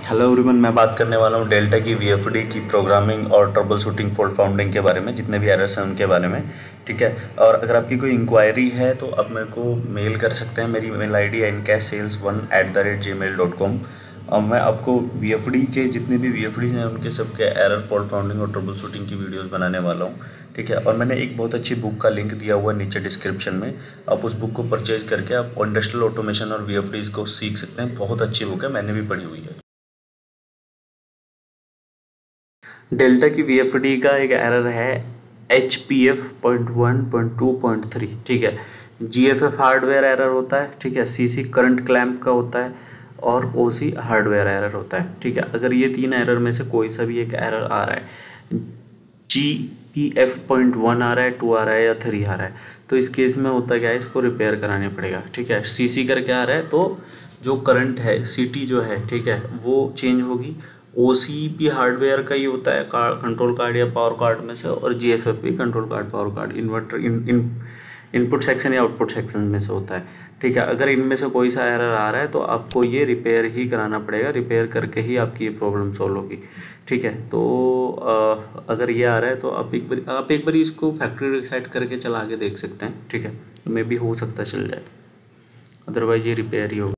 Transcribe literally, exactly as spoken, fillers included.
Hello everyone, मैं बात करने वाला हूँ डेल्टा की वीएफडी की प्रोग्रामिंग और ट्रबल शूटिंग फॉल्ट फाउंडिंग के बारे में, जितने भी एरर्स हैं उनके बारे में। ठीक है। और अगर आपकी कोई इंक्वायरी है तो आप मेरे को मेल कर सकते हैं। मेरी मेल आईडी है encash sales one at the rate G mail dot com. और मैं आपको वीएफडी के जितने भी वीएफडीज हैं उनके सबके एरर फॉल्ट फाउंडिंग और ट्रबल शूटिंग की वीडियोज़ बनाने वाला हूँ। ठीक है। और मैंने एक बहुत अच्छी बुक का लिंक दिया हुआ है नीचे डिस्क्रिप्शन में। आप उस बुक को परचेज करके आप इंडस्ट्रियल ऑटोमेशन और वीएफडीज़ को सीख सकते हैं। बहुत अच्छी बुक है, मैंने भी पढ़ी हुई है। डेल्टा की वीएफडी का एक एरर है H P F point one point two point three. ठीक है। G F F hardware error होता है। ठीक है। सी सी करंट क्लैम्प का होता है और ओ सी हार्डवेयर एरर होता है। ठीक है। अगर ये तीन एरर में से कोई सा भी एक एरर आ रहा है, G P F point one आ रहा है, टू आ रहा है या थ्री आ रहा है, तो इस केस में होता क्या है, इसको रिपेयर कराने पड़ेगा। ठीक है। सी सी करके आ रहा है तो जो करंट है, सी टी जो है, ठीक है, वो चेंज होगी। ओ सी भी हार्डवेयर का ही होता है, कार्ड, कंट्रोल कार्ड या पावर कार्ड में से, और जी एफ एफ भी control card, power card, inverter, in in input section या आउटपुट सेक्शन में से होता है। ठीक है। अगर इनमें से कोई सा एरर आ रहा है तो आपको ये रिपेयर ही कराना पड़ेगा। रिपेयर करके ही आपकी ये प्रॉब्लम सॉल्व होगी। ठीक है। तो आ, अगर ये आ रहा है तो आप एक बार आप एक बार इसको फैक्ट्री रिसेट करके चला के देख सकते हैं। ठीक है। तो मे भी हो सकता है चल जाए, अदरवाइज ये रिपेयर ही होगा।